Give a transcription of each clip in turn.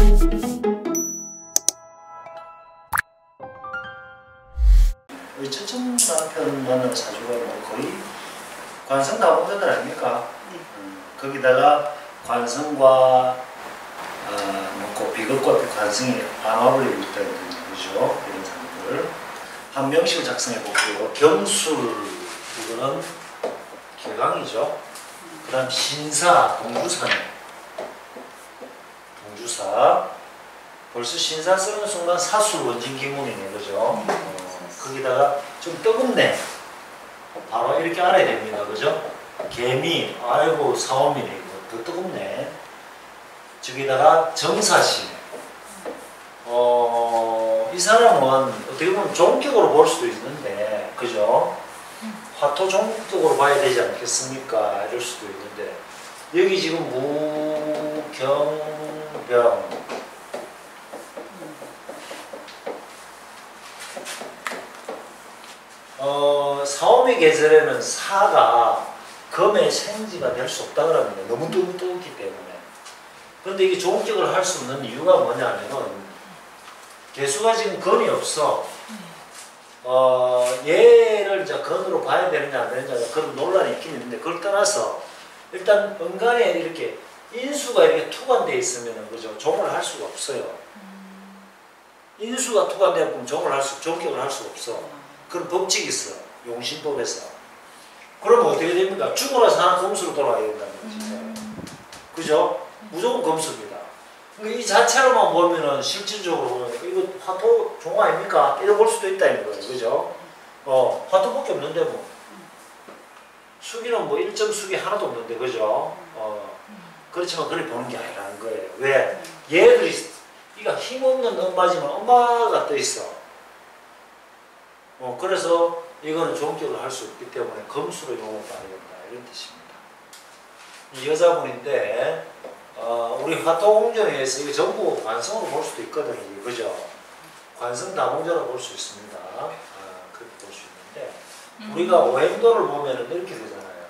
우리 첫째 남편 만난 사주가 뭐 거의 관성다공자들 아닙니까? 거기다가 관성과 뭐 비겁과 관성이 암합을 이루었다는 거죠. 이런 사람들 한 명식을 작성해 볼게요. 경술, 이거는 개강이죠. 그 다음 신사, 동주사네. 동주사. 벌써 신사 쓰는 순간 사술 원진기문이네, 그죠? 거기다가 좀 뜨겁네. 바로 이렇게 알아야 됩니다, 그죠? 개미, 아이고 사오미네, 이거 더 뜨겁네. 저기다가 정사시네. 이 사람은 어떻게 보면 종격으로 볼 수도 있는데, 그죠? 화토 종격으로 봐야 되지 않겠습니까? 이럴 수도 있는데, 여기 지금 무경병. 사오미 계절에는 사가 금의 생지가 될 수 없다고 합니다. 너무 뜨겁기 때문에. 그런데 이게 종격을 할 수 없는 이유가 뭐냐면은 개수가 지금 건이 없어. 얘를 이제 건으로 봐야 되느냐 안 되느냐 그런 논란이 있긴 있는데, 그걸 떠나서 일단 은간에 이렇게 인수가 이렇게 투관되어 있으면 그죠? 종을 할 수가 없어요. 인수가 투관되어 보면 종격을 할 수가 없어. 그런 법칙이 있어. 용신법에서. 그러면 어떻게 됩니까? 죽고 나서 하나 검수로 돌아가야 된다는 거지. 그죠? 무조건 검수입니다. 이 자체로만 보면은 실질적으로 보면 이거 화토 종 아닙니까? 이래 볼 수도 있다는 거예요. 그죠? 화토밖에 없는데 뭐. 수기는 뭐 1점 수기 하나도 없는데, 그죠? 그렇지만 그렇게 보는 게 아니라는 거예요. 왜? 얘들이, 이가 힘없는 엄마지만 엄마가 떠 있어. 그래서 이거는 종격을 할 수 없기 때문에 검수로 용을 봐야 된다, 이런 뜻입니다. 이 여자분인데, 우리 화토공전에서 이거 전부 관성으로 볼 수도 있거든요. 그죠? 관성다공전으로 볼 수 있습니다. 그렇게 볼 수 있는데, 우리가 오행도를 보면은 이렇게 되잖아요.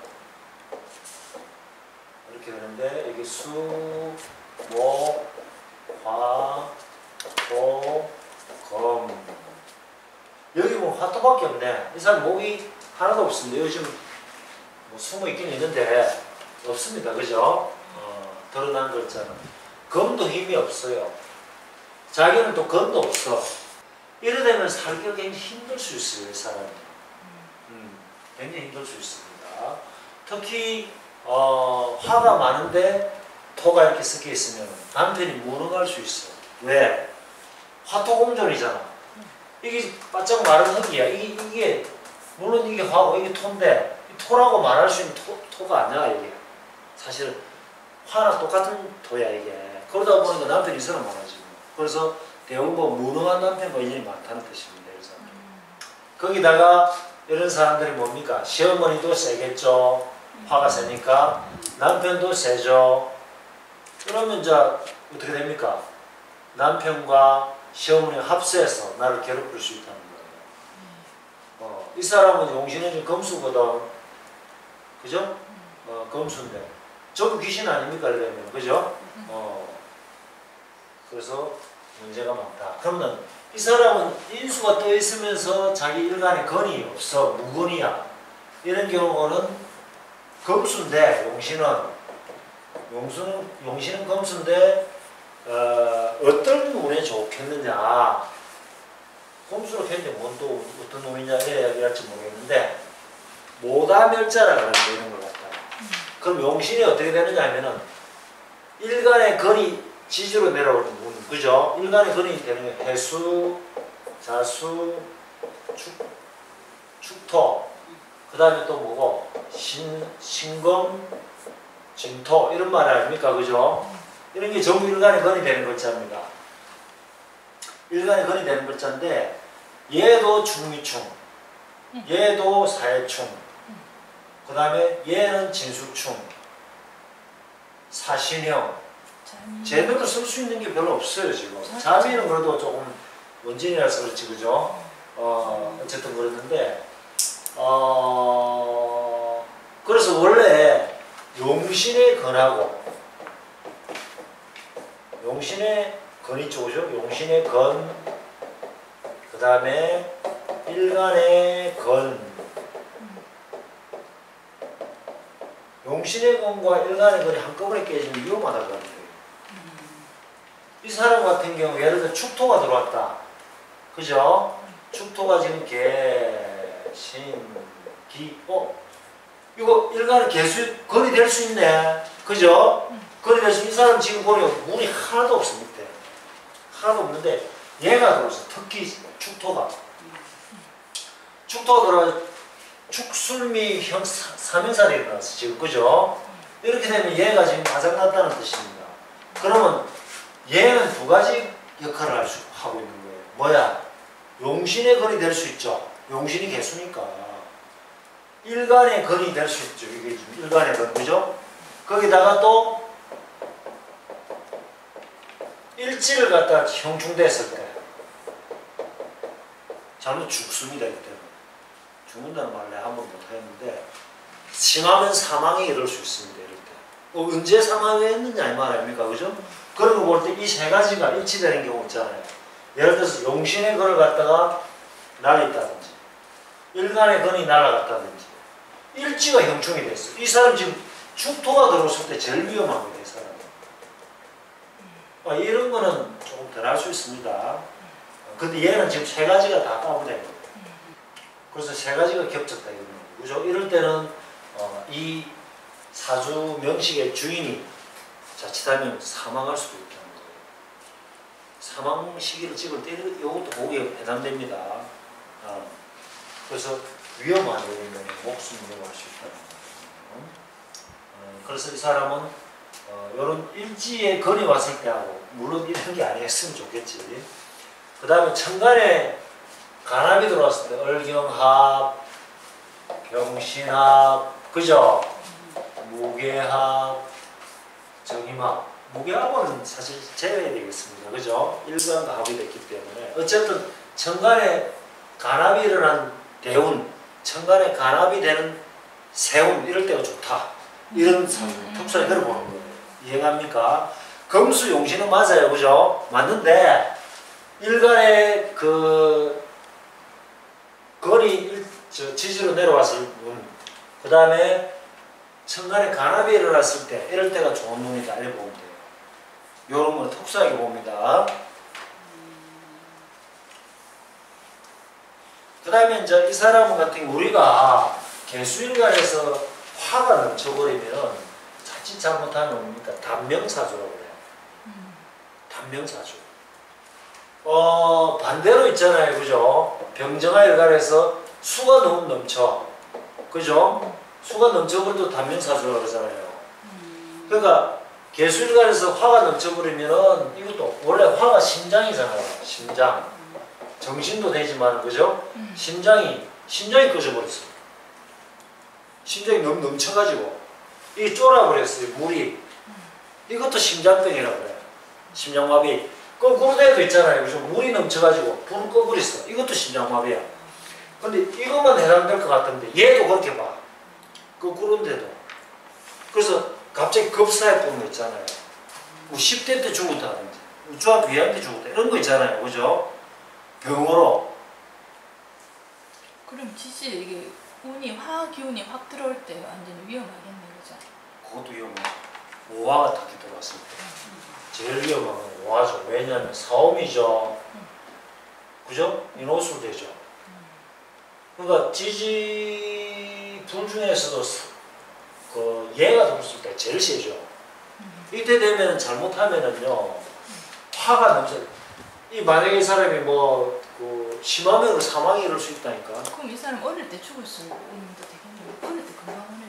이렇게 되는데, 이게 수, 목, 화, 토, 검. 여기 뭐 화토밖에 없네. 이 사람 목이 하나도 없습니다. 요즘 뭐 숨어 있긴 있는데 없습니다. 그죠? 드러난 글자는. 검도 힘이 없어요. 자기는 또 검도 없어. 이러되면 살기가 굉장히 힘들 수 있어요. 이 사람이. 굉장히 힘들 수 있습니다. 특히 화가 많은데 토가 이렇게 섞여 있으면 남편이 무능할 수 있어. 왜? 화토공존이잖아. 이게 바짝 마른 흙이야. 이게 물론 이게 화고 이게 토인데, 토라고 말할 수 있는 토가 아니야. 이게 사실은 화랑 똑같은 토야. 이게 그러다 보니까 남편이 있어라 말하지. 그래서 대부분 무능한 남편과 인연이 많다는 뜻입니다. 그래서 거기다가 이런 사람들이 뭡니까? 시어머니도 세겠죠. 화가 세니까 남편도 세죠. 그러면 이제 어떻게 됩니까? 남편과 시어머니가 합세해서 나를 괴롭힐 수 있다는 거예요. 이 사람은 용신은 좀 검수거든. 그죠? 검수인데. 좀 귀신 아닙니까? 이러면. 그죠? 그래서 문제가 많다. 그러면 이 사람은 인수가 떠 있으면서 자기 일간에 건이 없어. 무건이야. 이런 경우는 검수인데, 용신은 검수인데, 어떤 운에 좋겠느냐. 검수로 했는데 뭔 또 어떤 운이냐 해야 할지 모르겠는데, 모다멸자라고 하는 거 이런 걸 갖다가. 그럼 용신이 어떻게 되느냐 하면은 일간의 건이 지지로 내려오는 운, 그죠? 일간의 건이 되는 게 해수, 자수, 축토, 그 다음에 또 뭐고 신금, 진토 이런 말 아닙니까? 그죠? 이런 게 전부 일간의 건이 되는 글자입니다. 일간의 건이 되는 글자인데, 얘도 중미충, 얘도 사해충, 그 다음에 얘는 진수충, 사신형. 제대로 쓸 수 있는 게 별로 없어요, 지금. 자미는 그래도 조금 원진이라서 그렇지, 그죠? 어쨌든 그랬는데, 그래서 원래 용신에 건하고, 용신에 건이 쪼죠. 용신의 건, 그 다음에 일간의 건. 용신의 건과 일간의 건이 한꺼번에 깨지면 위험하다고 하는 거예요. 이 사람 같은 경우 예를 들어 축토가 들어왔다. 그죠? 축토가 지금 개, 신, 기, 이거 일간의 개수, 건이 될 수 있네. 그죠? 건이 될 수 있는 이 사람 지금 보면 문이 하나도 없습니다. 하나도 없는데 얘가 들어왔어. 특히 축토가. 축토가 들어와서 축술미형 사명살이 일어났어. 지금 그죠? 이렇게 되면 얘가 지금 바닥났다는 뜻입니다. 그러면 얘는 두 가지 역할을 하고 있는 거예요. 뭐야? 용신의 건이 될 수 있죠. 용신이 개수니까. 일간의 건이 될 수 있죠. 이게 지금 일간의 건, 그죠? 거기다가 또 일지를 갖다 형충됐을 때 잘못 죽습니다. 이때는. 죽는다는 말을 내가 한번 못하겠는데 심하면 사망에 이를 수 있습니다. 이럴 때. 언제 사망했느냐 이 말 아닙니까? 그죠? 그런 거 볼 때 이 세 가지가 일치되는 경우 있잖아요. 예를 들어서 용신의 건을 갖다가 날렸다든지 일간의 건이 날아갔다든지 일지가 형충이 됐어. 이 사람 지금 축토가 들어왔을 때 제일 위험한 거예요. 이 사람은. 이런 거는 조금 덜 할 수 있습니다. 근데 얘는 지금 세 가지가 다 까부된 거예요. 그래서 세 가지가 겹쳤다 이거는. 그죠? 이럴 때는 이 사주 명식의 주인이 자칫하면 사망할 수도 있다는 거예요. 사망 시기를 찍을 때 이것도 거기에 해당됩니다. 그래서 위험한 일이면 목숨 위험할 수 있다는 거예요. 그래서 이 사람은 이런 일지의 건이 왔을 때 하고 물론 이런 게 아니었으면 좋겠지. 그 다음에 천간에 간합이 들어왔을 때 얼경합, 병신합, 그죠? 무게합, 정임합. 무게합은 사실 제외해야 되겠습니다. 그죠? 일간과 합이 됐기 때문에 어쨌든 천간에 간합이 일어난 대운, 천간에 간합이 되는 세운 이럴 때가 좋다. 이런 특수하게 들어보는 거예요. 이해갑니까? 금수 용신은 맞아요. 그죠? 맞는데 일간의 건이 지지로 내려왔을 분, 그 다음에 천간에 간합이 일어났을 때 이럴 때가 좋은 눈이다 이렇게 보면 돼요. 이런 건 특수하게 봅니다. 그 다음에 이제 이 사람 같은 경우 우리가 개수일간에서 화가 넘쳐버리면 자칫 잘못하면 뭡니까? 단명사주라고 그래요. 단명사주. 반대로 있잖아요. 그죠? 병정화일간에서 수가 너무 넘쳐. 그죠? 수가 넘쳐버려도 단명사주라고 그러잖아요. 그러니까 개수일간에서 화가 넘쳐버리면은 이것도 원래 화가 심장이잖아요. 심장. 정신도 되지만 그죠? 심장이 꺼져버렸어. 심장이 너무 넘쳐가지고 이게 쫄아버렸어요. 물이. 이것도 심장병이라고 그래요. 심장마비. 거꾸로 돼도 있잖아요. 그죠? 물이 넘쳐가지고 불을 꺼버렸어. 이것도 심장마비야. 근데 이것만 해당될 것 같은데 얘도 그렇게 봐. 거꾸로인데도. 그래서 갑자기 급사해 보는 거 있잖아요. 뭐 10대 때 죽었다든지 중학교 2학년 때 죽었다 이런 거 있잖아요. 그죠? 병으로. 그럼 지시 이게 화학 기운이 확 들어올 때 완전히 위험하겠네. 그죠? 그것도 위험하죠. 오화가 딱 들어왔을 때 제일 위험한 건 오화죠. 왜냐하면 사음이죠. 그죠? 인호술 되죠. 그러니까 지지 불 중에서도 얘가 들어왔을 때 제일 세죠. 이때 되면 잘못하면은요 화가 넘쳐. 이 만약에 이 사람이 심하면 사망이 이룰 수 있다니까. 그럼 이 사람 어릴 때 죽을 수 있는데 되겠네요. 어릴 때 건강하네.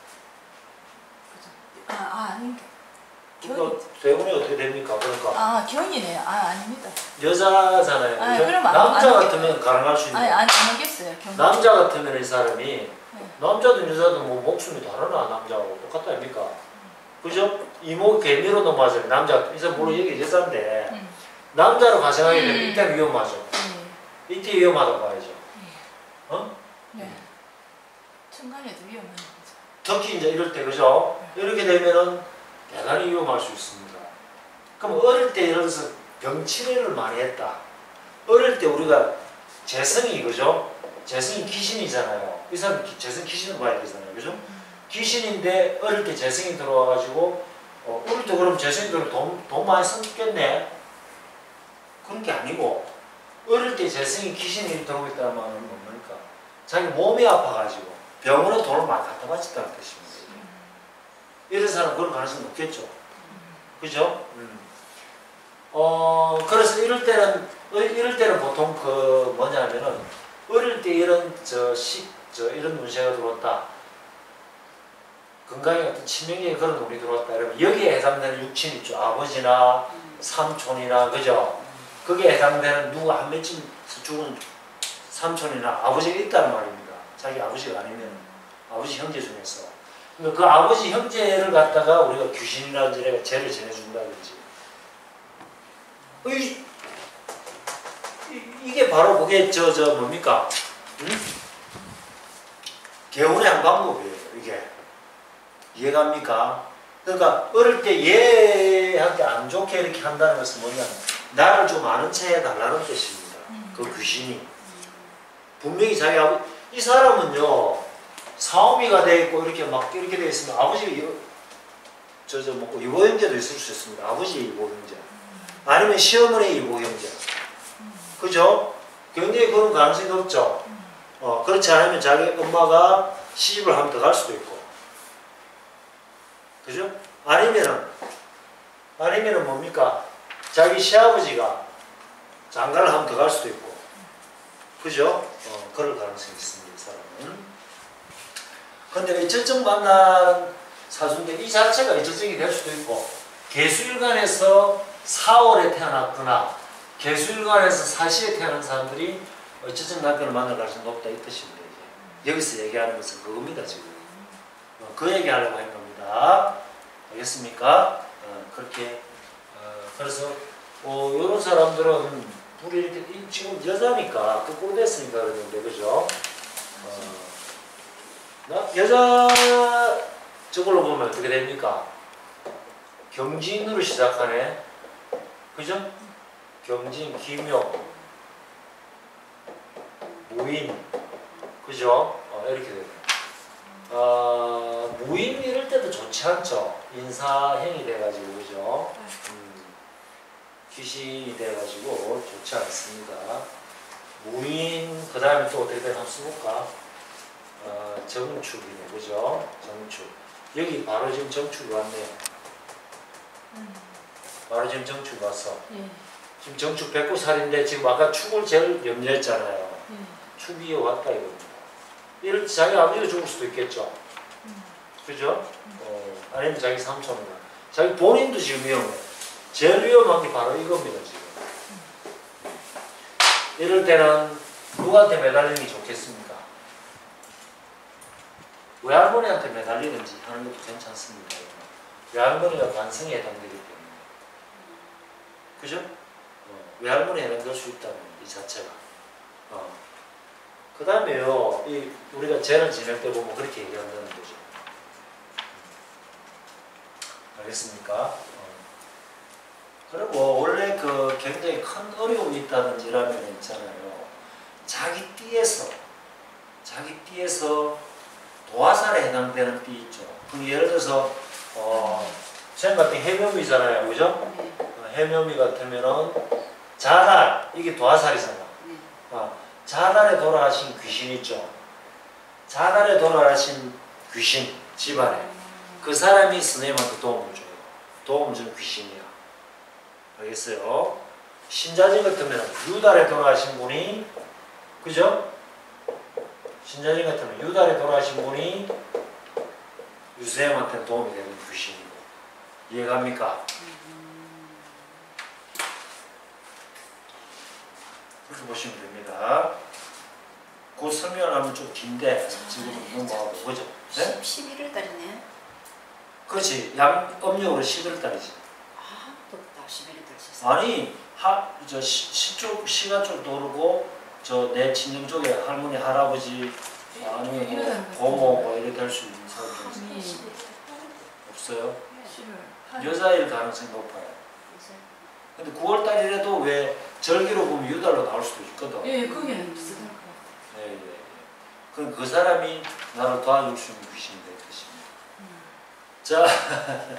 그죠? 아닌데. 그러니까 대운이 어떻게 됩니까? 그러니까. 경이네요. 아닙니다. 여자잖아요. 그럼 남자 같으면 가능할 수 있는. 안 하겠어요. 남자 같으면 이 사람이 남자든 여자든 뭐 목숨이 다르나 남자하고 똑같다 아닙니까? 그죠? 이모 개미로 넘어가잖아요. 남자 이 사람 물론 여기 여자인데 남자로 가정하게 되면 이때 위험하죠. 이때 위험하다고 봐야죠. 네. 천간에도 위험한 거죠. 특히 이제 이럴 때 그죠? 이렇게 되면은 대단히 위험할 수 있습니다. 그럼 어릴 때 예를 들어서 병치레를 많이 했다. 어릴 때 우리가 재성이 그죠? 재성이 귀신이잖아요. 이 사람 재성 귀신을 봐야 되잖아요. 그죠? 귀신인데 어릴 때 재성이 들어와가지고 어릴 때 그럼 재성이 들어 돈 많이 썼겠네? 그런 게 아니고 어릴 때 재성이 귀신이 들어오고 있다는 말은 뭡니까? 자기 몸이 아파가지고 병원에 돈을 많이 갖다 바쳤다는 뜻입니다. 이런 사람 그런 가능성이 높겠죠. 그죠? 그래서 이럴 때는 보통 그 뭐냐면은 어릴 때 이런 이런 문제가 들어왔다. 건강에 어떤 치명적인 그런 놈이 들어왔다. 그러면 여기에 해당되는 육친 있죠. 아버지나 삼촌이나 그죠? 거기에 해당되는 누가 한 명쯤 죽은 삼촌이나 아버지가 있다는 말입니다. 자기 아버지가 아니면 아버지 형제 중에서. 그러니까 그 아버지 형제를 갖다가 우리가 귀신이라든지 죄를 전해준다든지 이게 바로 그게 뭡니까? 개운의 한 방법이에요. 이게 이해갑니까? 그러니까 어릴 때 얘한테 안 좋게 이렇게 한다는 것은 뭐냐면 나를 좀 아는 체 해달라는 뜻입니다. 그 귀신이 분명히 자기 아버지 이 사람은요 사오미가 돼 있고 이렇게 막 이렇게 돼 있으면 아버지가 뭐 이보 형제도 있을 수 있습니다. 아버지의 이보 형제 아니면 시어머니의 이보 형제 그죠? 굉장히 그런 가능성이 높죠. 그렇지 않으면 자기 엄마가 시집을 한 번 더 갈 수도 있고 그죠? 아니면은 뭡니까? 자기 시아버지가 장가를 한 번 더 갈 수도 있고 그죠? 그럴 가능성이 있습니다. 이 사람은. 근데 이철적 만난 사주인데 이 자체가 이철적이 될 수도 있고 개수일간에서 4월에 태어났거나 개수일간에서 사시에 태어난 사람들이 이철적 남편을 만날 가능성이 높다 이 뜻입니다. 이제. 여기서 얘기하는 것은 그겁니다. 지금. 그 얘기하려고 한 겁니다. 알겠습니까? 그렇게 그래서 이런 사람들은 둘이 이렇게 지금 여자니까 거꾸로 됐으니까 그러는데 그죠? 여자 저걸로 보면 어떻게 됩니까? 경진으로 시작하네. 그죠? 경진, 기묘, 무인, 그죠? 이렇게 되네. 무인 이럴 때도 좋지 않죠. 인사행이 돼가지고 그죠? 귀신이 돼가지고 좋지 않습니다. 무인 그 다음에 또 어떻게 되나 한번 써볼까? 정축이네 그죠? 정축 여기 바로 지금 정축이 왔네요. 바로 지금 정축이 왔어. 지금 정축 백구살인데 지금 아까 축을 제일 염려했잖아요. 축이 왔다 이겁니다. 이럴 때 자기 아버지가 죽을 수도 있겠죠. 그죠? 아니면 자기 삼촌이나 자기 본인도 지금 위험해. 제일 위험한 게 바로 이겁니다. 지금. 이럴 때는 누구한테 매달리는 게 좋겠습니까? 외할머니한테 매달리는지 하는 것도 괜찮습니다. 외할머니가 관성에 해당되기 때문에. 그죠? 외할머니에 해당될 수 있다는 이 자체가. 그 다음에요, 우리가 죄를 지낼 때 보면 그렇게 얘기한다는 거죠. 알겠습니까? 그리고 원래 그 굉장히 큰 어려움이 있다는 지라면 있잖아요. 자기 띠에서 도화살에 해당되는 띠 있죠. 그 예를 들어서 생 같은 해묘미잖아요, 그죠? 해묘미 같으면은 자달 이게 도화살이잖아. 자달에 돌아가신 귀신 있죠. 자달에 돌아가신 귀신 집안에 그 사람이 스님한테 도움을 줘요. 도움 준 귀신이야. 알겠어요? 신자진 같으면 유달에 돌아가신 분이 그죠? 신자진 같으면 유달에 돌아가신 분이 유생한테 도움이 되는 귀신이고 이해갑니까? 그렇게 보시면 됩니다. 그 설명을 하면 좀 긴데 지금 넘어가고 그죠? 네? 11월 달이네. 그렇지. 음력으로 11월달이지. 덥다. 11월 달. 아니 시가 좀 도르고 내 친정 쪽에 할머니 할아버지 아니면 뭐 고모 뭐 이렇게 할 수 있는 사람이 있어요? 없어요? 여자일 가능성이 높아요. 근데 9월 달이라도 왜 절기로 보면 유달로 나올 수도 있거든. 예, 거기는 비슷할 것 같아요. 예, 예, 예. 그럼 그 사람이 나를 도와줄 수 있는 귀신이 될 것입니다. 자,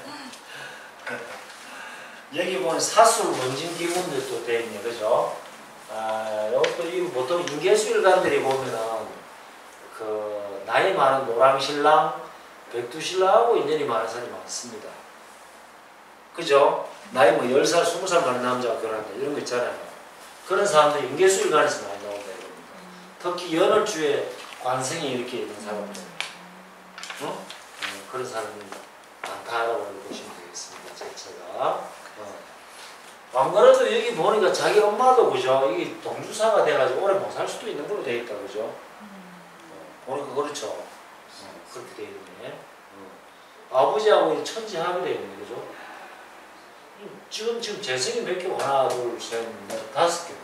여기 보면 사술 원진 기운도 또 되어 있네, 그죠? 이것도 이 보통 인계수일관들이 보면은 그 나이 많은 노랑신랑, 백두신랑하고 인연이 많은 사람이 많습니다. 그죠? 나이 뭐 10살, 20살 많은 남자가 결혼한다 이런 거 있잖아요. 그런 사람들이 인계수일관에서 많이 나온다 이겁니다. 특히 연월주에 관성이 이렇게 있는 사람들, 응? 그런 사람이 많다라고 보시면 되겠습니다. 자체가. 안 그래도 여기 보니까 자기 엄마도 그죠? 이게 동주사가 돼가지고 오래 못 살 수도 있는 걸로 되어 있다, 그죠? 보니까 그렇죠. 그렇게 되어 있네. 아버지하고 천지합이 되어 있네, 그죠? 지금 재성이 몇 개? 하나, 둘, 셋, 넷, 5개.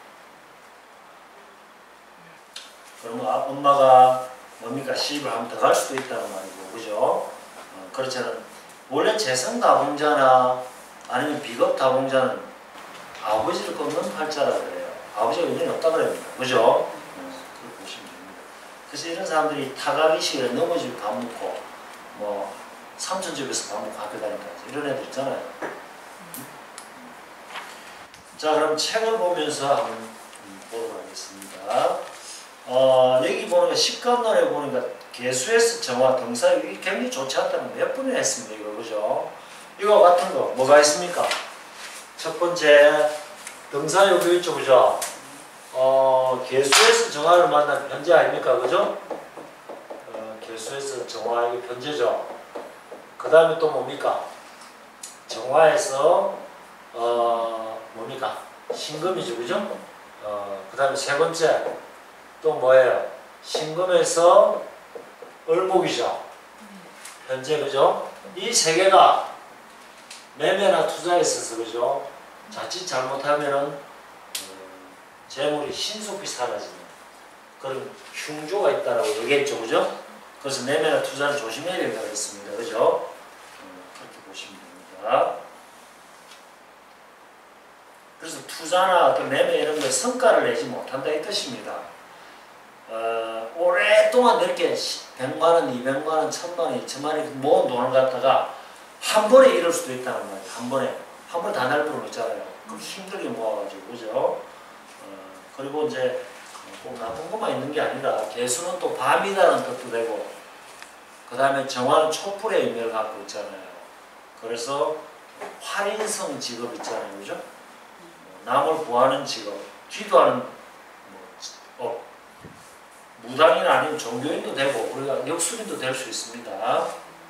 그러면 엄마가 뭡니까? 시집을 한번 더 갈 수도 있다는 말이고, 그죠? 그렇잖아요. 원래 재성 다봉자나 아니면 비겁 다봉자는 아버지를 꺾는 팔자라 그래요. 아버지가 의견이 없다 그럽니다. 그죠? 그렇게 보시면 됩니다. 그래서 이런 사람들이 타가기 시기에 넘어지고 밥 먹고, 뭐, 삼촌 집에서 밥 먹고 학교 다니까 이런 애들 있잖아요. 자, 그럼 책을 보면서 한번 보도록 하겠습니다. 여기 보니까 식감론에 보니까 개수에서 정화 등사역이 굉장히 좋지 않다는 몇 번이나 했습니다. 이거 그죠? 이거 같은 거 뭐가 있습니까? 첫 번째 등사역이 있죠, 그죠? 개수에서 정화를 만난 변제 아닙니까, 그죠? 개수에서 정화 이게 변제죠. 그 다음에 또 뭡니까? 정화에서 뭡니까? 신금이죠, 그죠? 그 다음에 세 번째 또 뭐예요? 신금에서 을목이죠. 현재, 그죠? 이 세 개가 매매나 투자에 있어서, 그죠? 자칫 잘못하면은 재물이 신속히 사라지는 그런 흉조가 있다라고 얘기했죠, 그죠? 그래서 매매나 투자는 조심해야 된다고 했습니다, 그죠? 그렇게 보시면 됩니다. 그래서 투자나 어떤 매매 이런 거에 성과를 내지 못한다 이 뜻입니다. 오랫동안 이렇게 100만원, 200만원, 1000만원, 2000만원 모은 돈을 갖다가 한 번에 이룰 수도 있다는 말이에요. 한 번에 다 날 필요는 있잖아요. 그럼 힘들게 모아가지고, 그죠? 그리고 이제 꼭 나쁜 것만 있는 게 아니라 개수는 또 밤이라는 뜻도 되고, 그 다음에 정화는 촛불의 의미를 갖고 있잖아요. 그래서 활인성 직업 있잖아요, 그죠? 남을 구하는 직업, 기도하는 무당이나 아니면 종교인도 되고 우리가 역술인도 될 수 있습니다.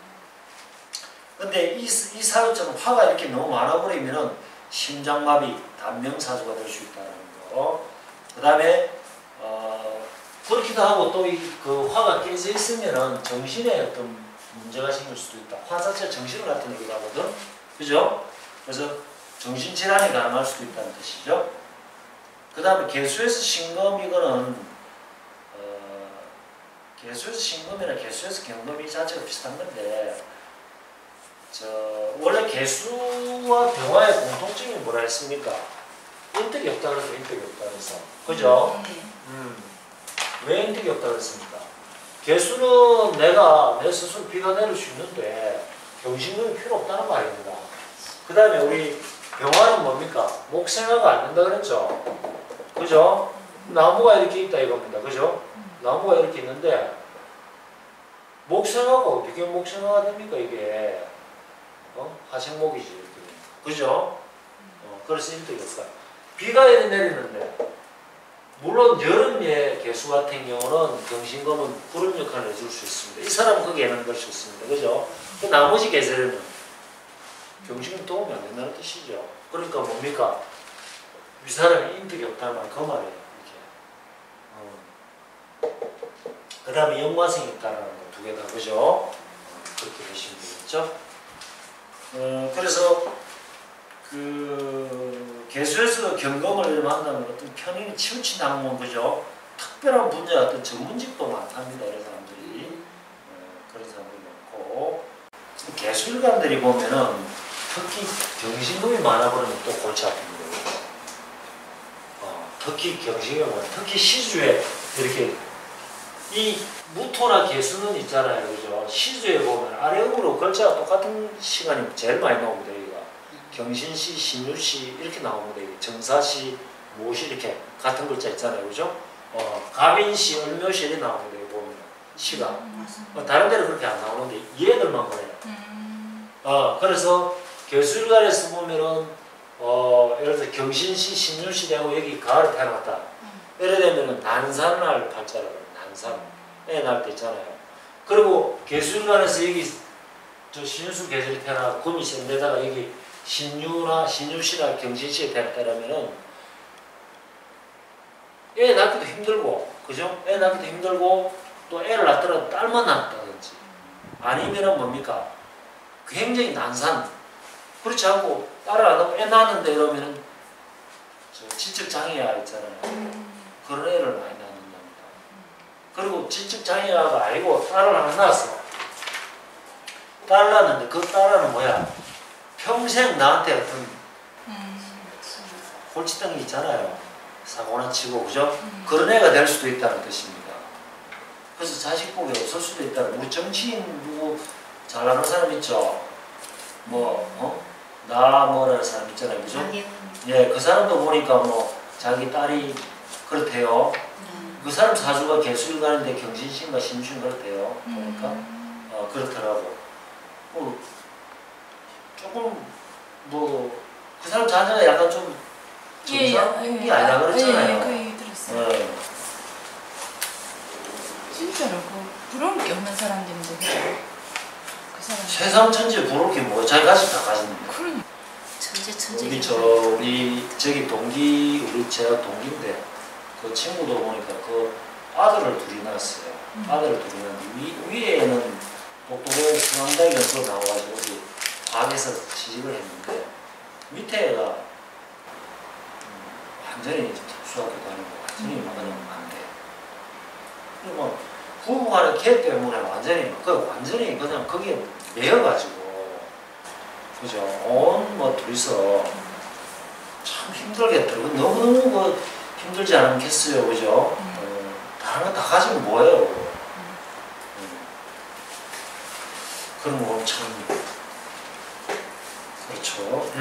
근데 이 사주처럼 화가 이렇게 너무 많아버리면은 심장마비, 단명사주가 될 수 있다는 거. 그 다음에 그렇기도 하고 또 그 화가 깨져 있으면은 정신에 어떤 문제가 생길 수도 있다. 화 자체가 정신을 나타내기도 하거든, 그죠? 그래서 정신질환이 가능할 수도 있다는 뜻이죠. 그 다음에 개수에서 신금 이거는 개수에서 신금이나 개수에서 경금이 자체가 비슷한 건데, 원래 개수와 병화의 공통점이 뭐라 했습니까? 인택이 없다 그래서 인택이 없다 그래서, 그죠? 왜 인택이 없다 그랬습니까? 개수는 내 스스로 비가 내릴 수 있는데 경신금이 필요 없다는 말입니다. 그 다음에 우리 병화는 뭡니까? 목생화가 안 된다 그랬죠? 그죠? 나무가 이렇게 있다 이겁니다. 그죠? 나무가 이렇게 있는데 목생화가 어떻게 목생화가 됩니까 이게? 화생목이지 이렇게. 그죠? 그래서 인택이 없다. 비가 이렇게 내리는데 물론 여름에 개수 같은 경우는 경신금은 그런 역할을 해줄 수 있습니다. 이 사람은 거기에 넣을 수 있습니다. 그죠? 그 나머지 계절에는 경신금 도움이 안 된다는 뜻이죠. 그러니까 뭡니까? 이 사람이 인택이 없다는 말 그 말이에요. 그 다음에 연관성이 있다는 거 두 개 다, 그죠? 그렇게 보시면 되겠죠? 그래서 개수에서 경금을 한다는 어떤 편인이 치우친 학문, 그죠? 특별한 분야 어떤 전문직도 많답니다. 이런 사람들이. 그런 사람들이 많고. 개수일관들이 보면은 특히 경신금이 많아버리면 또 골치 아픈 거예요. 특히 경신금은 특히 시주에 이렇게 이 무토나 개수는 있잖아요, 그죠? 시주에 보면 아래음으로 글자가 똑같은 시간이 제일 많이 나옵니다. 여기가 경신시, 신유시 이렇게 나옵니다. 정사시, 모시 이렇게 같은 글자 있잖아요, 그죠? 가빈시, 을묘시 이렇게 나옵니다. 여기 보면 시가 다른 데는 그렇게 안 나오는데 얘들만 그래요. 그래서 개수일간에서 보면은 예를 들어 경신시, 신유시 되고 여기 가을에 태어났다. 예를 들면은 난산날 팔자라고 해요. 난산 날 때 있잖아요. 그리고 개수일간에서 여기 저 신유수 계절이 태어나 금이 센데다가 여기 신유나 신유시나 경신시에 태어났다라면은 애 낳기도 힘들고, 그죠? 애 낳기도 힘들고 또 애를 낳더라도 딸만 낳았다든지 아니면은 뭡니까? 굉장히 난산. 그렇지 않고 딸을 안 낳고 애 낳았는데 이러면은 저 지적장애가 있잖아요. 그런 애를 많이 낳는답니다. 그리고 지적장애가 아니고 딸을 하나 낳았어. 딸을 낳았는데 그 딸은 뭐야? 평생 나한테 어떤 골치덩이 있잖아요. 사고나 치고, 그죠? 그런 애가 될 수도 있다는 뜻입니다. 그래서 자식 복이 없을 수도 있다는. 우리 정치인 누구 잘 아는 사람 있죠? 나 뭐라는 사람 있잖아요, 그죠? 예, 그 사람도 보니까 뭐 자기 딸이 그렇대요. 그 사람 사주가 개수일간인데 경신신가 신유신 그렇대요. 보니까 그렇더라고. 조금 그 사람 자녀가 약간 좀 정상이 아니라 그랬잖아요. 그 얘기 들었어요. 진짜로 부러울 게 없는 사람들인데 그죠? 그 사람. 세상 천지 부러울 게 뭐 자기 가슴 다 가진다. 그러니까. 천재. 우리 저기 우리 제가 동기인데 그 친구도 보니까 그 아들을 둘이 낳았어요. 아들을 둘이 낳았는데 위에는 독도대 중앙대학교에서 나와가지고 어디 과학에서 취직을 했는데 밑에가 완전히 특수학교 다니고 완전히 그냥 안 돼. 그리고 뭐 부부간의 개 때문에 완전히 그냥 거기에 매여가지고 그죠? 뭐 둘이서 참 힘들겠더라고요. 너무너무 힘들지 않겠어요, 그죠? 다른 거 다 가지고 뭐예요? 그런 거 참 그렇죠.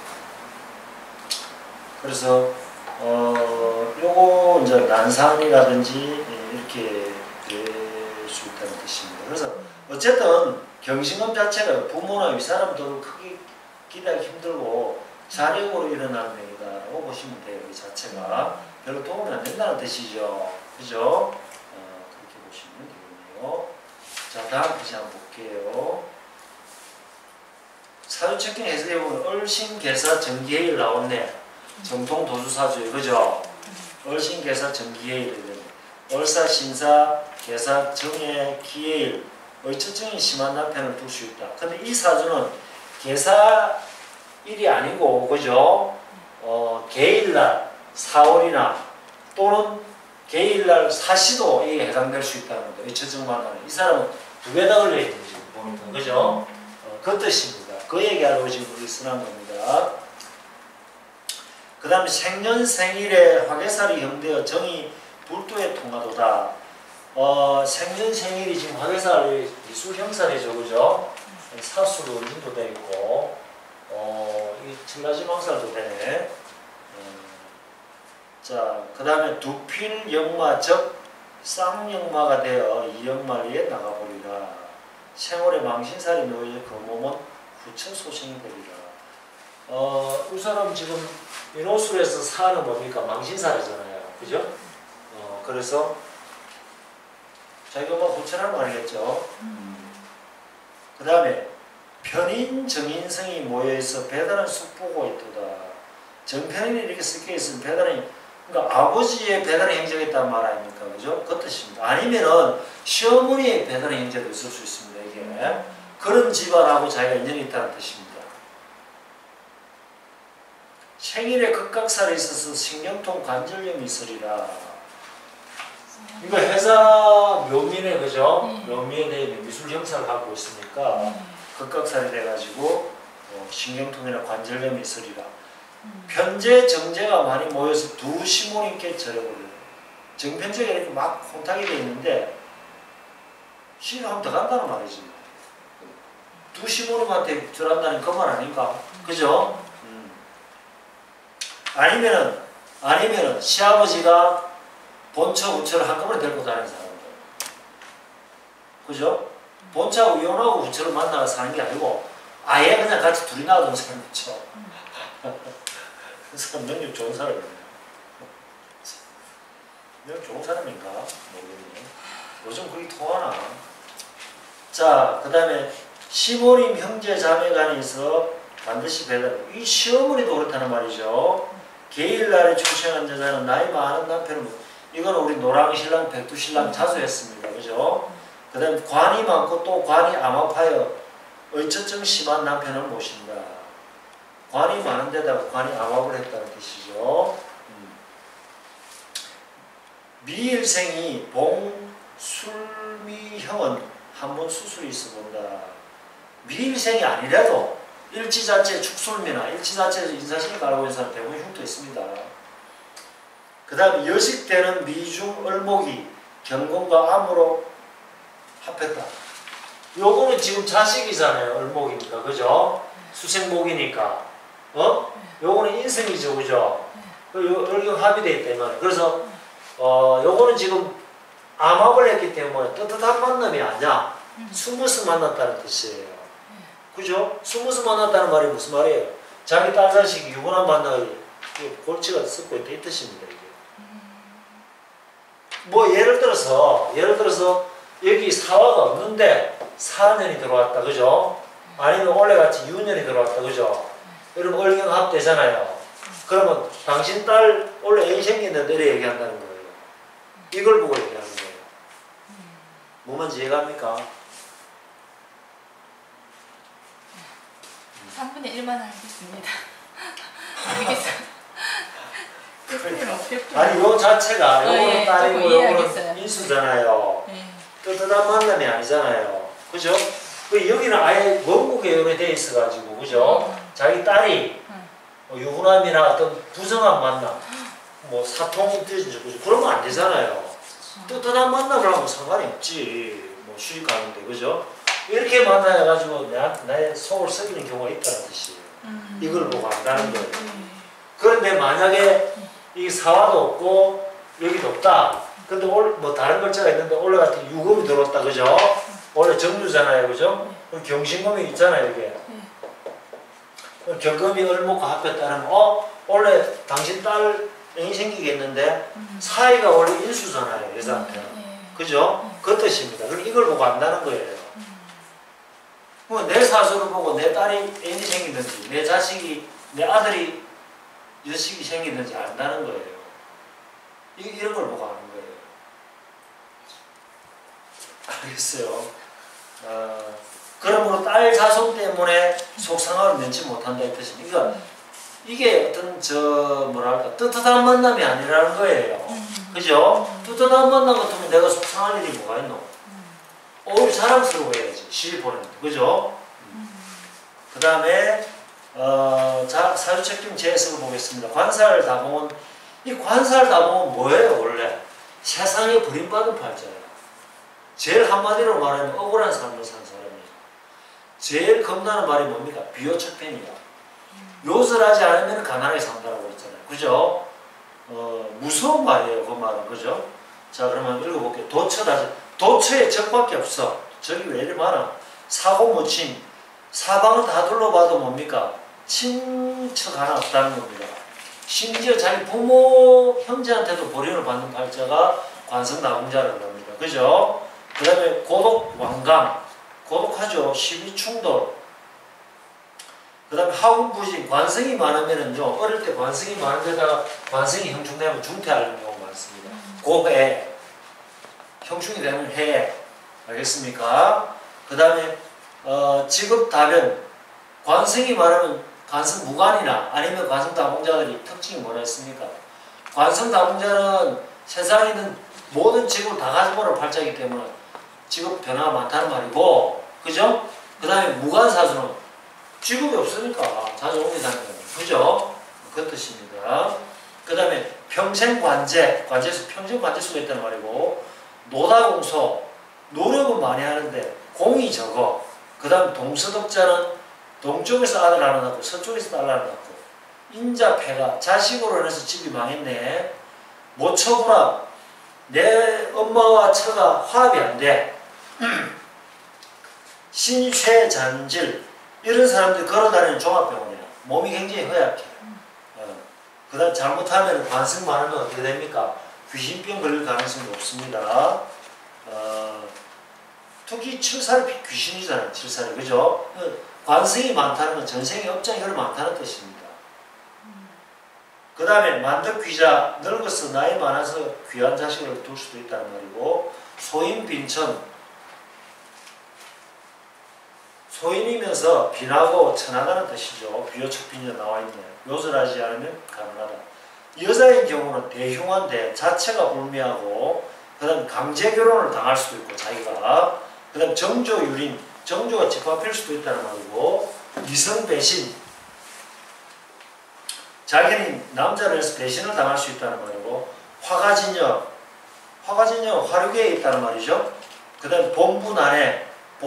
그래서 요거 이제 난산이라든지 이렇게 될 수 있다는 뜻입니다. 그래서 어쨌든 경신금 자체가 부모나 윗사람들을 크게 기대하기 힘들고 자력으로 일어나는 행위다라고 보시면 돼요. 이 자체가 별로 도움이 안 된다는 뜻이죠. 그죠? 그렇게 보시면 되겠네요. 자, 다음 표시 한번 볼게요. 사주책경 해석해 보면 얼신계사 정기해일 나왔네. 정통 도수사주에 그죠? 얼신계사 정기해일 얼사 신사 계사 정해 기해일 의처증이 심한 남편을 둘 수 있다. 근데 이 사주는 계사일이 아니고 그죠? 개일날 4월이나 또는 개일날 사시도 이게 해당될 수 있다는 거죠. 의처증 만나는 이 사람은 두 개 다 걸려 있는 지금 보니까 그죠? 그 뜻입니다. 그 얘기하려고 지금 우리 쓰는 겁니다. 그 다음에 생년 생일에 화개살이 형되어 정이 불도에 통하도다. 생년 생일이 지금 화개살 미술 형살이죠, 그죠? 사수로 은진도 되어 있고, 이 칠라지망살도 되네. 자, 그 다음에 두필 역마 즉 쌍역마가 되어 이역마리에 나가버리라. 생월에 망신살이 놓여 그 몸은 후처 소생이 되리라. 이 사람 지금 인호술에서 사는 뭡니까? 망신살이잖아요, 그죠? 그래서 자기가 뭐 부처라는 거 아니겠죠? 그 다음에 편인 정인성이 모여있어 배달한 숙보고 있도다. 정편인이 이렇게 섞여 있으면 배달이 그러니까 아버지의 배달의 행제가 있다는 말 아닙니까? 그죠? 그 뜻입니다. 아니면은 시어머니의 배달의 행제도 있을 수 있습니다. 이게 그런 집안하고 자기가 인연이 있다는 뜻입니다. 생일에 극각살이 있어서 신경통 관절염이 있으리라. 이거 해사 묘민에 그죠? 묘민에 대해 미술 형상을 갖고 있으니까 극각살이 돼가지고 신경통이나 관절염이 있으리라. 편재, 정제가 많이 모여서 두 시모님께 절해버려요. 정편재가 이렇게 막 혼탁이 되어 있는데 시하면 더 간다는 말이지. 두 시모님한테 절한다는 그 말 아닌가? 그죠? 아니면은 시아버지가 본처, 우처를 한꺼번에 데리고 다니는 사람들. 그죠? 본처하고 이혼하고 우처를 만나서 사는 게 아니고 아예 그냥 같이 둘이 놔둔 사람 있죠. 그 사람 능력 좋은 사람이에요. 능력 좋은 사람인가? 모르겠네. 요즘 그게 통하나? 자, 그 다음에 시모님 형제 자매 간에 있어 반드시 배달. 이 시어머니도 그렇다는 말이죠. 개일날에 출생한 여자는 나이 많은 남편을 이건 우리 노랑신랑, 백두신랑 자주 했습니다. 그죠? 그 다음에 관이 많고 또 관이 암압하여 의처증 심한 남편을 모신다. 관이 많은 데다가 관이 암압을 했다는 뜻이죠. 미일생이 봉술미형은 한번 수술이 있어 본다. 미일생이 아니라도 일지자체 축술미나 일지자체에서 인사신을 깔고 있는 사람 대부분 흉도 있습니다. 그 다음에 여식 때는 미중 을목이 경공과 암으로 합했다. 요거는 지금 자식이잖아요. 을목이니까. 그죠? 수생목이니까. 요거는 인성이죠. 그죠? 을경 합의되어 있다. 이 말이에요. 그래서, 요거는 지금 암합을 했기 때문에 떳떳한 만남이 아니야. 스무스 만났다는 뜻이에요. 그죠? 스무스 만났다는 말이 무슨 말이에요? 자기 딸 자식이 유부남 만나기 골치가 썩고 있다. 이 뜻입니다. 이게. 뭐 예를 들어서 여기 사화가 없는데 사년이 들어왔다. 그죠? 아니면 원래같이 유년이 들어왔다. 그죠? 여러분 을경합 되잖아요. 그러면 당신 딸 원래 애 생겼는데 이렇게 얘기한다는 거예요. 이걸 보고 얘기하는 거예요. 뭐 뭔지 이해갑니까? 3분의 1만 알겠습니다. 알겠어요. 아니 요 자체가 요거는 예, 딸이고 조금 요거는 이해하겠어요. 인수잖아요. 예. 떳떳한 만남이 아니잖아요. 그죠? 여기는 아예 원국에 요래 돼 있어가지고 그죠? 자기 딸이 유부남이나 어떤 부정한 만남 뭐 사통 뒤지고 그러면 안 되잖아요. 떳떳한 만남을 하면 상관이 없지. 뭐 수익 가는데 그죠? 이렇게 만나가지고 나의 속을 썩이는 경우가 있다는 뜻이에요. 이걸 보고 안다는 거예요. 그런데 만약에 이 사화도 없고 여기도 없다. 근데 뭐 다른 글자가 있는데 올라갈 때 유금이 들어왔다. 그죠? 원래 정유잖아요. 그죠? 그럼 경신금이 있잖아요. 이게. 경금이 을목과 합했다는 원래 당신 딸 애인이 생기겠는데 사이가 원래 인수잖아요. 여자한테. 그죠? 그 뜻입니다. 그럼 이걸 보고 안다는 거예요. 뭐 내 사수를 보고 내 딸이 애인이 생기든지 내 자식이 내 아들이 여식이 생기든지 안다는 거예요. 이런 걸 보고 아는 거예요. 알겠어요? 그러므로 딸 자손 때문에 속상함을 면치 못한다 이 뜻입니다. 그러니까 이게 어떤 뭐랄까 떳떳한 만남이 아니라는 거예요. 그죠? 떳떳한 만남 같으면 내가 속상할 일이 뭐가 있노? 오히려 자랑스러워해야지. 시집 보내는 그죠? 그 다음에 사주책경 제 해석을 보겠습니다. 관살다봉은 이 관살다봉은 뭐예요 원래? 세상에 버림받은 팔자예요. 제일 한마디로 말하면 억울한 삶을 산 사람이에요. 제일 겁나는 말이 뭡니까? 비호척편이야. 요술하지 않으면 가난하게 산다고 했잖아요. 그죠? 무서운 말이에요. 그 말은. 그죠? 자 그러면 읽어볼게요. 도처에 적밖에 없어. 적이 왜 이리 많아? 사고 묻힌 사방을 다 둘러봐도 뭡니까? 친척 하나 없다는 겁니다. 심지어 자기 부모 형제한테도 보령을 받는 팔자가 관성나궁자라고 합니다. 그죠? 그 다음에 고독 완강 고독하죠. 시비충돌. 그 다음에 하군부진 관성이 많으면은요 어릴 때 관성이 많은 데다가 관성이 형충되면 중퇴하는 경우가 많습니다. 고해 형충이 되면 해. 알겠습니까? 그 다음에 직업다변 관성이 많으면 관성무관이나 아니면 관성다봉자들이 특징이 뭐라 했습니까? 관성다봉자는 세상에 있는 모든 직업을 다 가져보는 팔자이기 때문에 직업 변화가 많다는 말이고 그죠? 그 다음에 무관사주는 직업이 없으니까 자주 옮겨다니는 거예요. 그죠? 그 뜻입니다. 그 다음에 평생관제, 관제수, 평생관제수가 있다는 말이고, 노다공소, 노력은 많이 하는데 공이 적어. 그 다음 동서덕자는 동쪽에서 아들 하나 낳고 서쪽에서 딸 하나 낳고, 인자패가 자식으로 인해서 집이 망했네. 모처불합, 내 엄마와 처가 화합이 안 돼. 신쇠잔질, 이런 사람들이 걸어다니는 종합병원이야. 몸이 굉장히 허약해. 그 다음 잘못하면 관승 많으면 어떻게 됩니까? 귀신병 걸릴 가능성이 높습니다. 특히 칠살이 귀신이잖아요. 칠살이. 그죠? 관승이 많다는 건 전생에 업장이 그렇게 많다는 뜻입니다. 그 다음에 만덕귀자, 늙어서 나이 많아서 귀한 자식을 둘 수도 있다는 말이고, 소인빈천, 소인이면서 빈하고 천하다는 뜻이죠. 비어척빈이 나와 있네. 요절하지 않으면 가능하다. 여자인 경우는 대흉한데 자체가 불미하고, 그 다음 강제 결혼을 당할 수도 있고 자기가, 그 다음 정조유린, 정조가 집합할 수도 있다는 말이고, 이성배신, 자기는 남자를 해서 배신을 당할 수 있다는 말이고, 화가진여, 화류계에 있다는 말이죠. 그 다음 본분안에,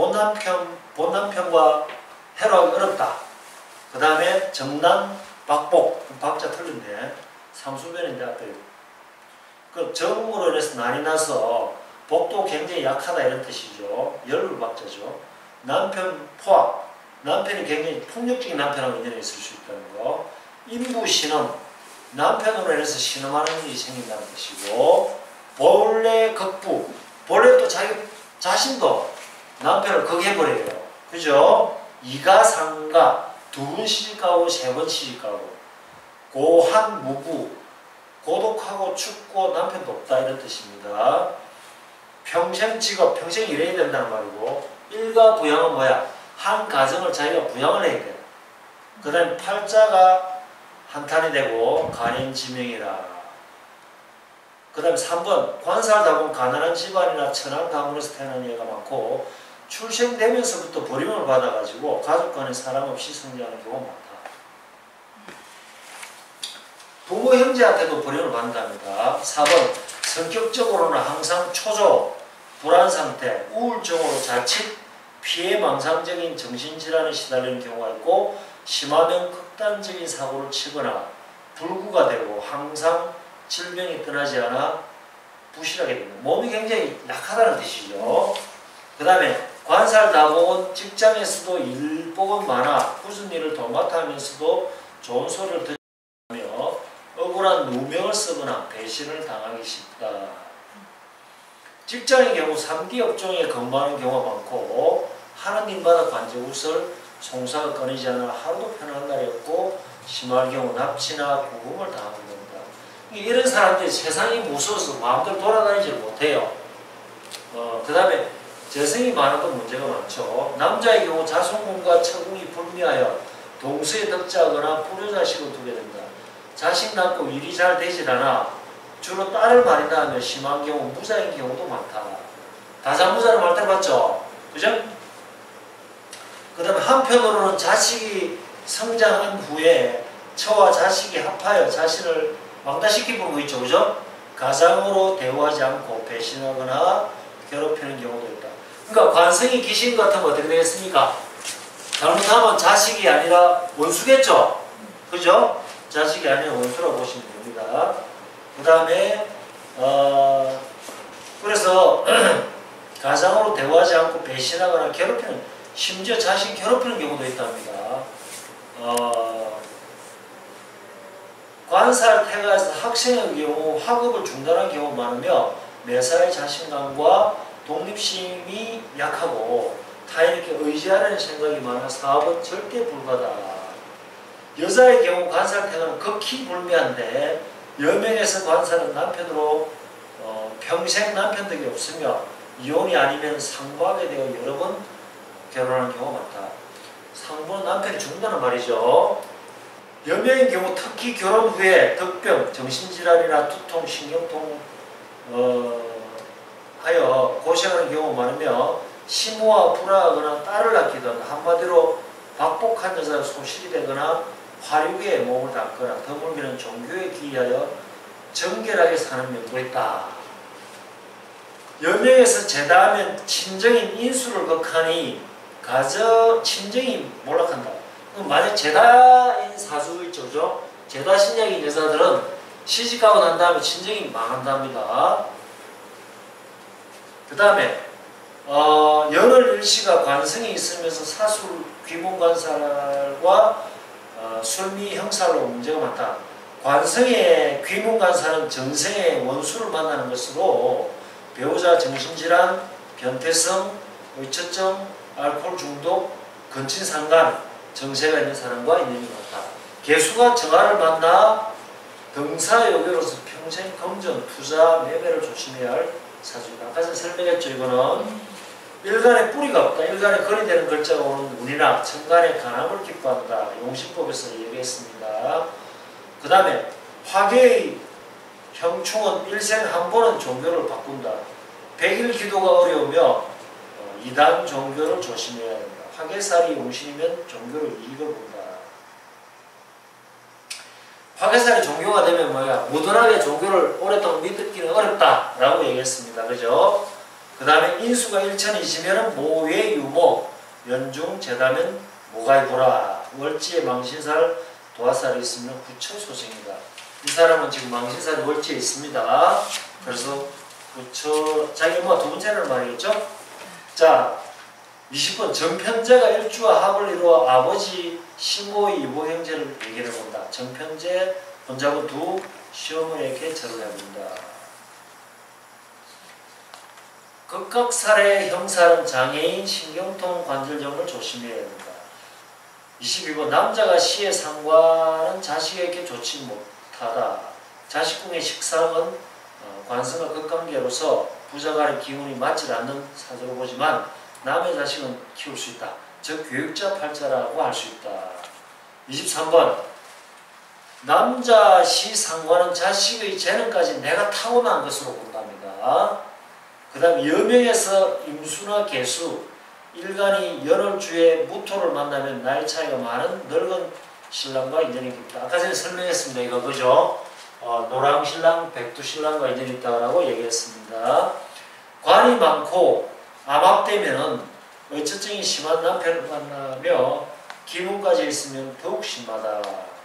본남편과 해로하기 어렵다. 그 다음에 정남 박복, 박자 틀린데 삼수변인데 앞에 그 정음으로 인해서 난이 나서 복도 굉장히 약하다 이런 뜻이죠. 열불 박자죠. 남편 포악, 남편이 굉장히 폭력적인 남편하고 인연이 있을 수 있다는 거. 인부신음, 남편으로 인해서 신음하는 일이 생긴다는 뜻이고, 본래 극부, 본래 또 자기 자신도 남편을 극해버려요. 그죠? 이가상가, 2번 시집가고 3번 시집가고, 고한무부, 고독하고 춥고 남편도 없다 이런 뜻입니다. 평생 직업, 평생 일해야 된다는 말이고, 일가부양은 뭐야? 한 가정을 자기가 부양을 해야 돼. 그 다음에 팔자가 한탄이 되고 간인지명이라. 그 다음에 3번 관살다 보면 가난한 집안이나 천한 가문에서 태어난 애가 많고, 출생되면서부터 버림을 받아가지고 가족 간에 사랑 없이 성장하는 경우가 많다. 부모 형제한테도 버림을 받는답니다. 4번 성격적으로는 항상 초조, 불안 상태, 우울증으로 자칫 피해망상적인 정신질환에 시달리는 경우가 있고, 심하면 극단적인 사고를 치거나 불구가 되고 항상 질병이 떠나지 않아 부실하게 됩니다. 몸이 굉장히 약하다는 뜻이죠. 그 다음에 관살다복은 직장에서도 일복은 많아 굳은 일을 도맡아 하면서도 좋은 소리를 듣며 억울한 누명을 쓰거나 배신을 당하기 쉽다. 직장의 경우 3기 업종에 근무하는 경우가 많고, 하는 일마다 관제웃을 송사가 끊이지 않아 하루도 편한 날이 없고, 심할 경우 납치나 구금을 당하게 됩니다. 이런 사람들이 세상이 무서워서 마음대로 돌아다니지 못해요. 그 다음에 재성이 많아도 문제가 많죠. 남자의 경우 자손궁과 처궁이 불미하여 동서에 덕자하거나 불효자식을 두게 된다. 자식 낳고 일이 잘 되질 않아 주로 딸을 많이 낳으며 심한 경우 무자인 경우도 많다. 다자무자를 말 들어봤죠? 그죠? 그 다음에 한편으로는 자식이 성장한 후에 처와 자식이 합하여 자신을 망다시키는 거 있죠. 그죠? 가장으로 대우하지 않고 배신하거나 괴롭히는 경우도 있다. 그러니까 관성이 귀신 같으면 어떻게 되겠습니까? 잘못하면 자식이 아니라 원수겠죠? 그죠? 자식이 아니라 원수라고 보시면 됩니다. 그 다음에 그래서 가장으로 대우하지 않고 배신하거나 괴롭히는, 심지어 자식 괴롭히는 경우도 있답니다. 관살 태가에서 학생의 경우 학업을 중단한 경우가 많으며 매사의 자신감과 독립심이 약하고 타인에게 의지하려는 생각이 많아 사업은 절대 불가다. 여자의 경우 관살 태가는 극히 불미한데 여명에서 관살은 남편으로 평생 남편 덕이 없으며 이혼이 아니면 상부하게 되어 여러 번 결혼하는 경우가 많다. 상부는 남편이 죽는다는 말이죠. 여명의 경우 특히 결혼 후에 덕병, 정신질환이나 두통, 신경통 하여 고생하는 경우가 많으며 시모와 불화하거나 딸을 낳기도 한다. 한마디로 박복한 여자가 소실이 되거나 화류계에 몸을 담거나 드물게는 종교에 기이하여 정결하게 사는 명도 있다. 여명에서 제다하면 친정인 인수를 극하니 가저 친정이 몰락한다. 만약 제다인 사주 있죠, 그죠? 제다 신약인 여자들은 시집가고 난 다음에 친정이 망한답니다. 그 다음에 열흘 일시가 관성이 있으면서 사술 귀문관살과 술미 형살로 문제가 많다. 관성의 귀문관살은 정생의 원수를 만나는 것으로 배우자 정신질환, 변태성, 의처증, 알코올 중독, 근친상간, 정세가 있는 사람과 인연이 많다. 개수가 정화를 만나 등사요교로서 평생 금전, 투자, 매매를 조심해야 할 사주다. 아까 전에 설명했죠. 이거는 일간에 뿌리가 없다. 일간에 건이 되는 글자가 오는 운이나 천간에 간암을 기뻐한다. 용신법에서 얘기했습니다. 그 다음에 화계의 형충은 일생 한 번은 종교를 바꾼다. 100일 기도가 어려우며 이단 종교를 조심해야 된다. 화계살이 용신이면 종교를 이익을 본다. 화계살이 종교가 되면 뭐야? 무던하게 종교를 오랫동안 믿기는 어렵다라고 얘기했습니다. 그죠? 그 다음에 인수가 일천이시면 모의 유모, 연중 제다면 모가이 보라. 월지에 망신살, 도화살이 있으면 구처소생이다. 이 사람은 지금 망신살이 월지에 있습니다. 그래서 구처, 자기 뭐 두 번째는 말이겠죠? 자, 20번 정편제가 일주와 합을 이루어 아버지 시모의 이보 형제를 얘기를 본다. 정편제 본자고 두 시어머니에게 절을 해본다. 극각살의 형살은 장애인, 신경통, 관절염을 조심해야 된다. 22번 남자가 시의 상관은 자식에게 좋지 못하다. 자식궁의 식상은 관성과 극관계로서 부자간의 기운이 맞지 않는 사주로 보지만 남의 자식은 키울 수 있다. 즉 교육자 팔자라고 할 수 있다. 23번 남자 시 상관은 자식의 재능까지 내가 타고난 것으로 본답니다. 그 다음 여명에서 임수나 개수 일간이 열흘주에 무토를 만나면 나이 차이가 많은 늙은 신랑과 인연이 있다. 아까 전에 설명했습니다. 이거 그죠? 노랑 신랑, 백두 신랑과 인연이 있다고 얘기했습니다. 관이 많고 암압되면은 의처증이 심한 남편을 만나며 기문까지 있으면 더욱 심하다.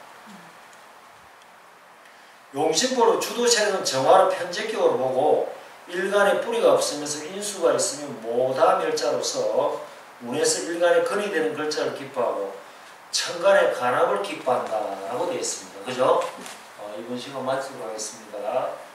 용신보로 주도세력은 정화를 편제격으로 보고 일간에 뿌리가 없으면서 인수가 있으면 모다멸자로서 운에서 일간에 근이 되는 글자를 기뻐하고 천간에 간합을 기뻐한다 라고 되어 있습니다. 그죠? 이번 시간 마치도록 하겠습니다.